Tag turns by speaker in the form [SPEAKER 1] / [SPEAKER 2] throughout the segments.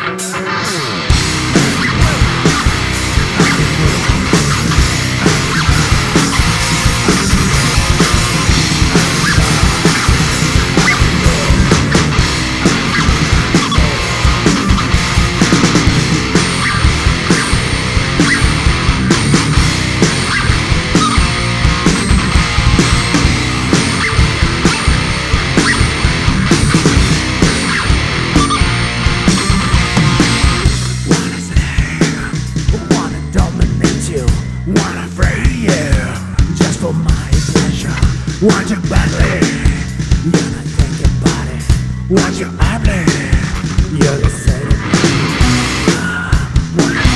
[SPEAKER 1] Want you badly, you're not thinking about it. Want you badly, you're the same. Wanna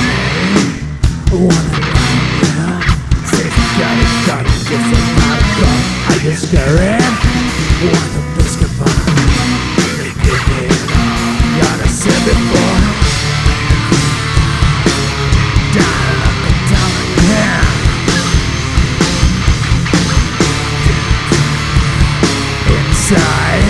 [SPEAKER 1] say you got it done, you're so proud of God. Are you scared? Want to basketball? You did it all, you're the same before. Down up and down again. Inside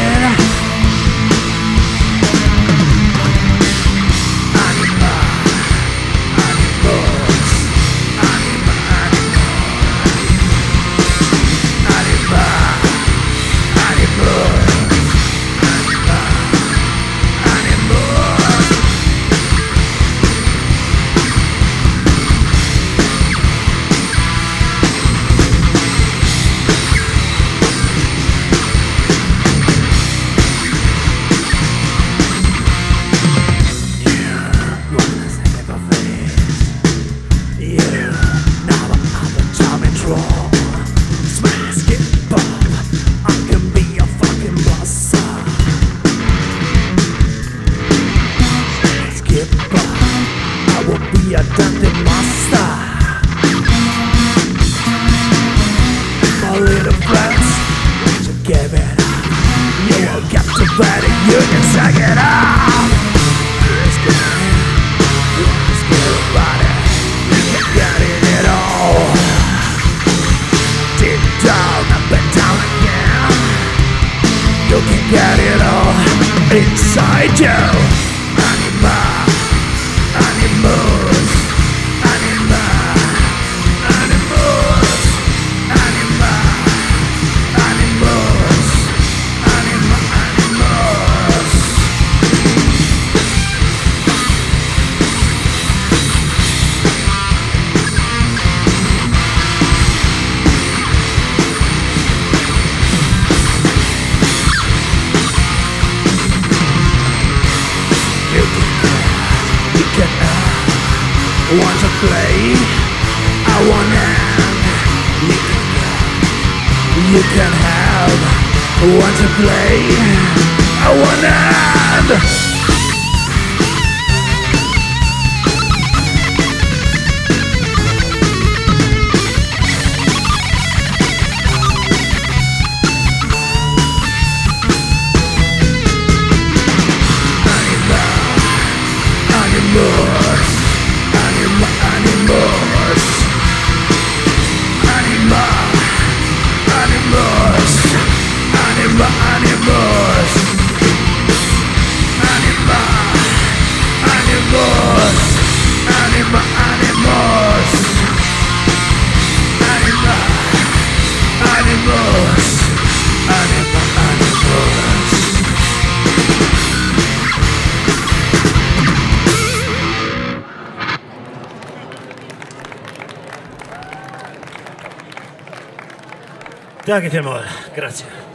[SPEAKER 1] a dirty monster. My little friends, you give it up. You won't get to bed and you can suck it up. You're scared about it. You're getting it all. Deep down, up and down again. You can get it all inside you. Animals, want to play? I want hand. You can have. Want to play? I want hand.
[SPEAKER 2] Danke vielmals, grazie.